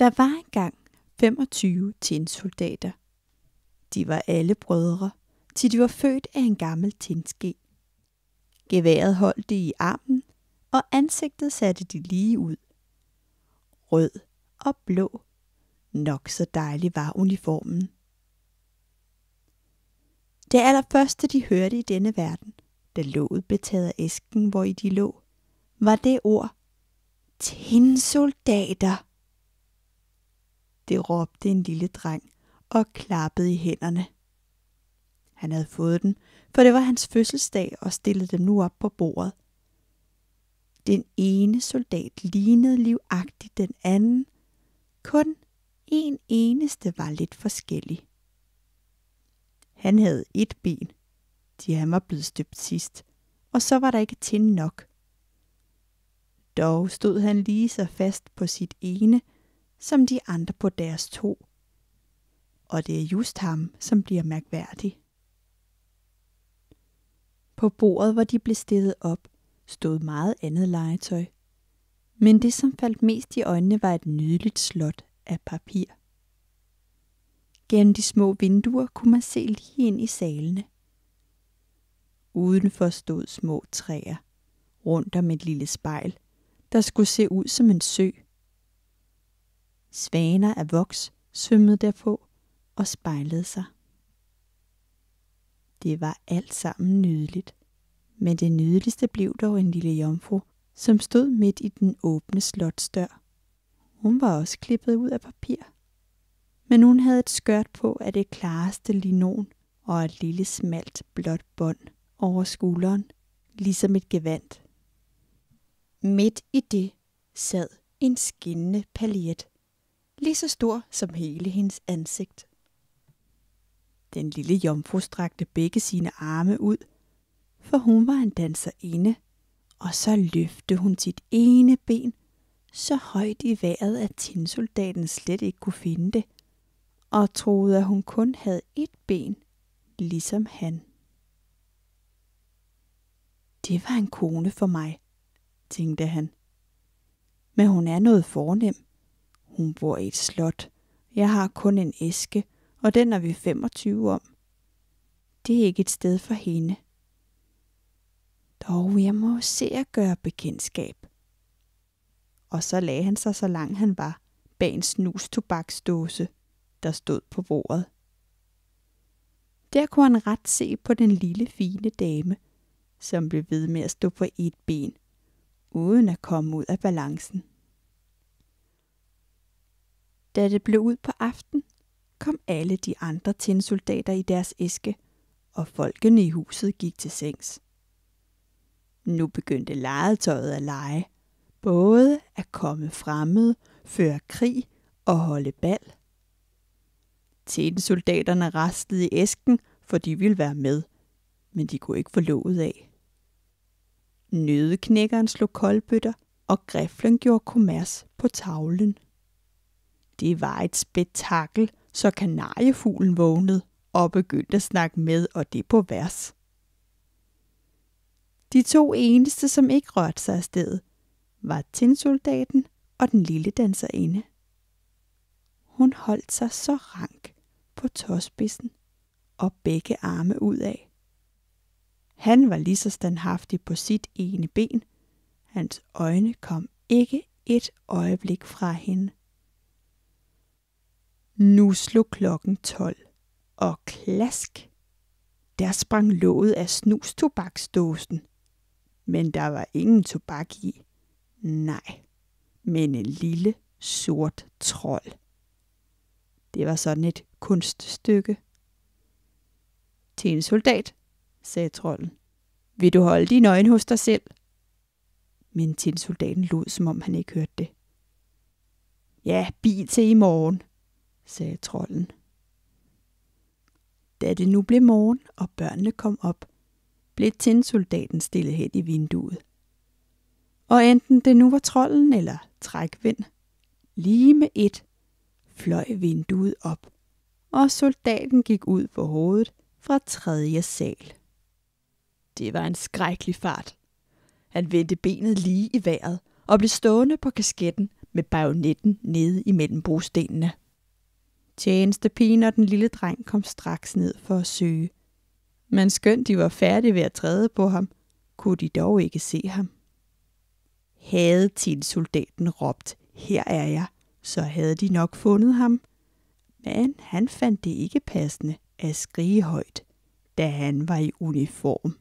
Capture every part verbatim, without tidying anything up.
Der var engang femogtyve tinsoldater. De var alle brødre, til de var født af en gammel tinske. Geværet holdt de i armen, og ansigtet satte de lige ud. Rød og blå. Nok så dejlig var uniformen. Det allerførste, de hørte i denne verden, da låget blev taget af æsken, hvor i de lå, var det ord: tinsoldater. Det råbte en lille dreng og klappede i hænderne. Han havde fået den, for det var hans fødselsdag, og stillede den nu op på bordet. Den ene soldat lignede livagtigt den anden, kun en eneste var lidt forskellig. Han havde et ben, de han var blevet støbt sidst, og så var der ikke tin nok. Dog stod han lige så fast på sit ene, som de andre på deres to. Og det er just ham, som bliver mærkværdig. På bordet, hvor de blev stillet op, stod meget andet legetøj. Men det, som faldt mest i øjnene, var et nydeligt slot af papir. Gennem de små vinduer kunne man se lige ind i salene. Udenfor stod små træer, rundt om et lille spejl, der skulle se ud som en sø. Svaner af voks svømmede derpå og spejlede sig. Det var alt sammen nydeligt, men det nydeligste blev dog en lille jomfru, som stod midt i den åbne slotsdør. Hun var også klippet ud af papir, men hun havde et skørt på af det klareste linon og et lille smalt blåt bånd over skulderen, ligesom et gevand. Midt i det sad en skinnende paljet, lige så stor som hele hendes ansigt. Den lille jomfru strakte begge sine arme ud, for hun var en danserinde, og så løftede hun sit ene ben så højt i vejret, at tinsoldaten slet ikke kunne finde det, og troede, at hun kun havde et ben, ligesom han. Det var en kone for mig, tænkte han. Men hun er noget fornem. Hun bor i et slot. Jeg har kun en æske, og den er vi femogtyve om. Det er ikke et sted for hende. Dog, jeg må se at gøre bekendtskab. Og så lagde han sig, så langt han var, bag en snus tobaksdåse, der stod på bordet. Der kunne han ret se på den lille fine dame, som blev ved med at stå på et ben, uden at komme ud af balancen. Da det blev ud på aften, kom alle de andre tinsoldater i deres æske, og folkene i huset gik til sengs. Nu begyndte legetøjet at lege, både at komme fremmede, føre krig og holde bal. Tinsoldaterne rastede i æsken, for de ville være med, men de kunne ikke få låget af. Nøddeknækkeren slog koldbøtter, og griflen gjorde kommers på tavlen. Det var et spektakel, så kanariefuglen vågnede og begyndte at snakke med, og det på vers. De to eneste, som ikke rørte sig af stedet, var tinsoldaten og den lille danserinde. Hun holdt sig så rank på tåspidsen og begge arme ud af. Han var lige så standhaftig på sit ene ben. Hans øjne kom ikke et øjeblik fra hende. Nu slog klokken tolv, og klask, der sprang låget af snustobaksdåsen. Men der var ingen tobak i. Nej, men en lille sort trold. Det var sådan et kunststykke. Tinsoldat, sagde trolden. Vil du holde dine øjne hos dig selv? Men tinsoldaten lod, som om han ikke hørte det. Ja, bil til i morgen, sagde trolden. Da det nu blev morgen, og børnene kom op, blev tinsoldaten stillet hen i vinduet. Og enten det nu var trolden eller trækvind, lige med et, fløj vinduet op, og soldaten gik ud på hovedet fra tredje sal. Det var en skrækkelig fart. Han vendte benet lige i vejret og blev stående på kasketten med bajonetten nede imellem brostenene. Tjenestepigen og den lille dreng kom straks ned for at søge. Men skønt de var færdige ved at træde på ham, kunne de dog ikke se ham. Havde tinsoldaten råbt, her er jeg, så havde de nok fundet ham. Men han fandt det ikke passende at skrige højt, da han var i uniform.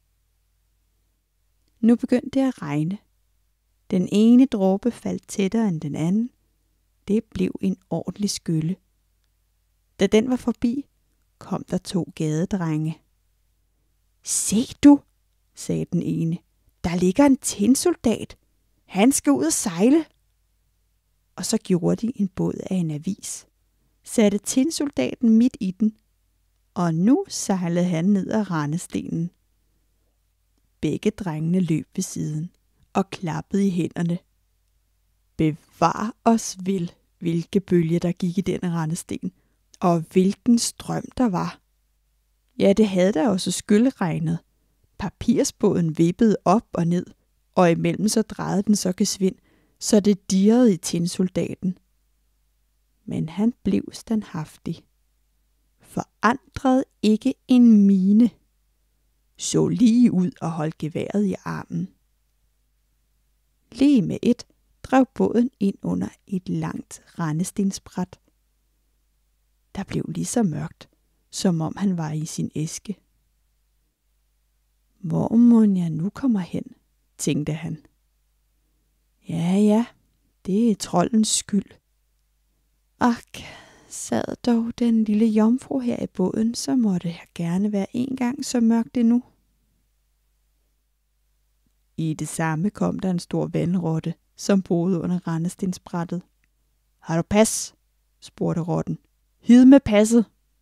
Nu begyndte det at regne. Den ene dråbe faldt tættere end den anden. Det blev en ordentlig skylle. Da den var forbi, kom der to gadedrenge. Se du, sagde den ene, der ligger en tinsoldat. Han skal ud og sejle. Og så gjorde de en båd af en avis, satte tinsoldaten midt i den, og nu sejlede han ned ad rendestenen. Begge drengene løb ved siden og klappede i hænderne. Bevar os vel, hvilke bølge der gik i den rendesten, og hvilken strøm der var. Ja, det havde der også skyldregnet. Papirsbåden vippede op og ned, og imellem så drejede den så gesvind, så det dirrede i tinsoldaten. Men han blev standhaftig. Forandrede ikke en mine. Så lige ud og holdt geværet i armen. Lige med et drev båden ind under et langt rendestensbræt. Der blev lige så mørkt, som om han var i sin æske. Hvor må jeg nu kommer hen, tænkte han. Ja, ja, det er troldens skyld. Ak, sad dog den lille jomfru her i båden, så måtte jeg gerne være en gang så mørkt endnu. I det samme kom der en stor vandrotte, som boede under rendestensbrættet. Har du pas? Spurgte rotten. Hid med passet.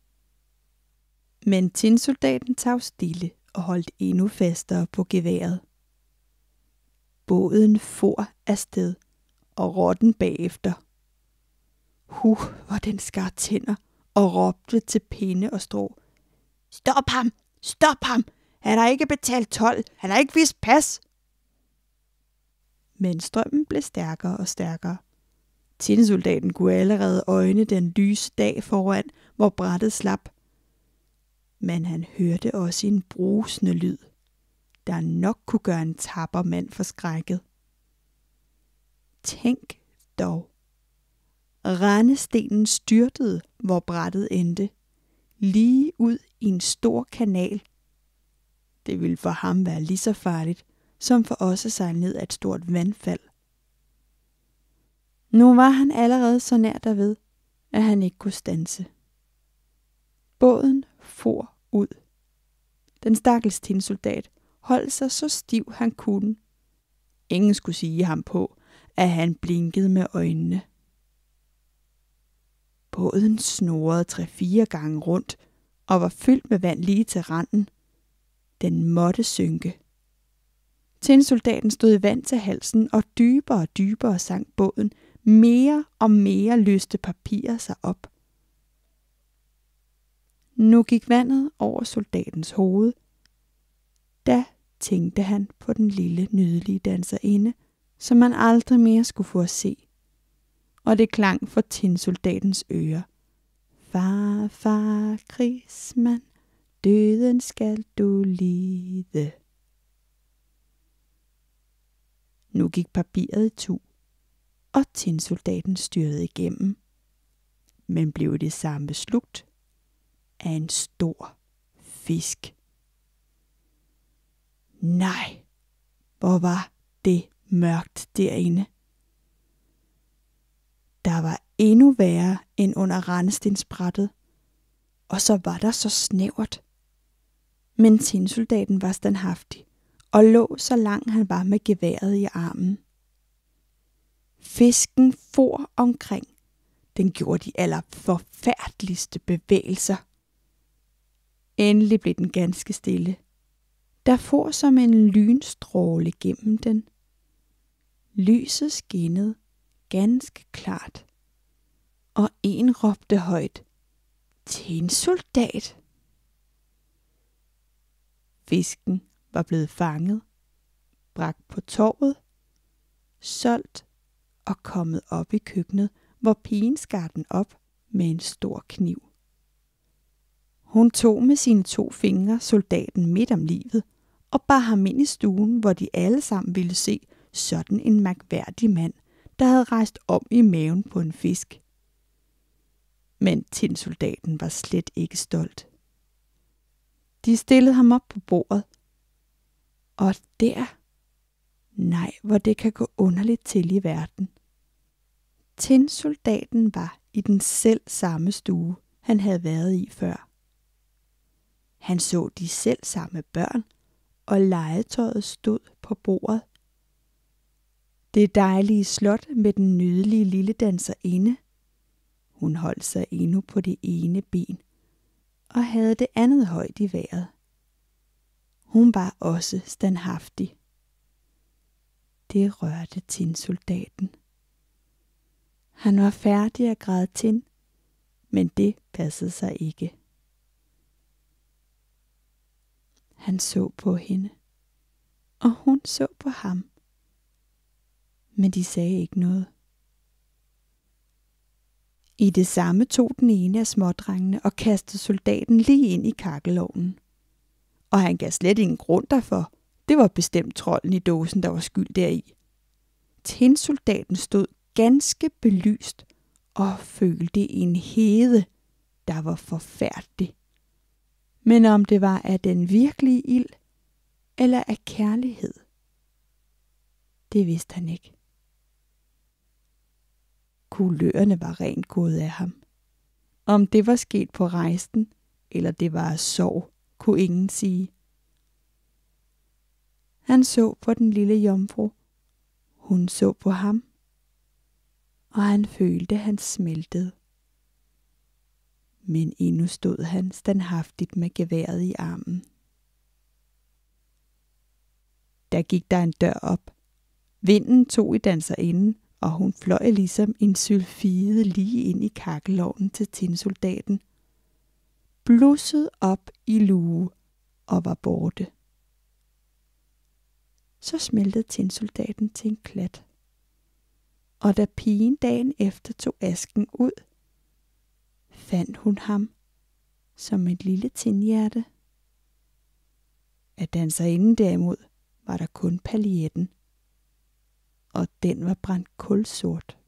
Men tinsoldaten tag stille og holdt endnu fastere på geværet. Båden for afsted, og rotten bagefter. Huh, hvor den skar tænder og råbte til pinde og strå. Stop ham! Stop ham! Han har ikke betalt told! Han har ikke vist pas! Men strømmen blev stærkere og stærkere. Tinsoldaten kunne allerede øjne den lyse dag foran, hvor brættet slap. Men han hørte også en brusende lyd, der nok kunne gøre en tapper mand forskrækket. Tænk dog. Rendestenen styrtede, hvor brættet endte, lige ud i en stor kanal. Det ville for ham være lige så farligt, som for os at sejle ned ad et stort vandfald. Nu var han allerede så nær derved, at han ikke kunne standse. Båden for ud. Den stakkels tinsoldat holdt sig så stiv han kunne. Ingen skulle sige ham på, at han blinkede med øjnene. Båden snurrede tre-fire gange rundt og var fyldt med vand lige til randen. Den måtte synke. Tinsoldaten stod i vand til halsen, og dybere og dybere sank båden. Mere og mere løste papirer sig op. Nu gik vandet over soldatens hoved. Da tænkte han på den lille, nydelige danserinde, som man aldrig mere skulle få at se. Og det klang for tinsoldatens ører. Far, far, krigsmand, døden skal du lide. Nu gik papiret i tu, og tinsoldaten styrede igennem, men blev det samme slugt af en stor fisk. Nej, hvor var det mørkt derinde. Der var endnu værre end under rendestensbrættet, og så var der så snævert. Men tinsoldaten var standhaftig og lå så langt han var med geværet i armen. Fisken for omkring. Den gjorde de allerforfærdeligste bevægelser. Endelig blev den ganske stille. Der for som en lynstråle gennem den. Lyset skinnede ganske klart, og en råbte højt, tinsoldat! Fisken var blevet fanget, bragt på torvet, solgt og kommet op i køkkenet, hvor pigen skar den op med en stor kniv. Hun tog med sine to fingre soldaten midt om livet og bar ham ind i stuen, hvor de alle sammen ville se sådan en mærkværdig mand, der havde rejst om i maven på en fisk. Men tinsoldaten var slet ikke stolt. De stillede ham op på bordet, og der, nej, hvor det kan gå underligt til i verden. Tinsoldaten var i den selv samme stue, han havde været i før. Han så de selv samme børn, og legetøjet stod på bordet. Det dejlige slot med den nydelige lille danserinde. Hun holdt sig endnu på det ene ben, og havde det andet højt i vejret. Hun var også standhaftig. Det rørte tinsoldaten. Han var færdig at græde tin, men det passede sig ikke. Han så på hende, og hun så på ham, men de sagde ikke noget. I det samme tog den ene af smådrengene og kastede soldaten lige ind i kakkelovnen. Og han gav slet ingen grund derfor. Det var bestemt trolden i dåsen, der var skyld deri. Tinsoldaten stod ganske belyst og følte en hede, der var forfærdelig. Men om det var af den virkelige ild eller af kærlighed, det vidste han ikke. Kulørerne var rent gået af ham. Om det var sket på rejsen, eller det var af sorg, kunne ingen sige. Han så på den lille jomfru. Hun så på ham, og han følte, han smeltede. Men endnu stod han standhaftigt med geværet i armen. Der gik der en dør op. Vinden tog i danserinden, og hun fløj ligesom en sylfide lige ind i kakkelovnen til tinsoldaten. Blussede op i luge og var borte. Så smeltede tinsoldaten til en klat. Og da pigen dagen efter tog asken ud, fandt hun ham som et lille tinhjerte. Af danserinden derimod var der kun paljetten, og den var brændt kulsort.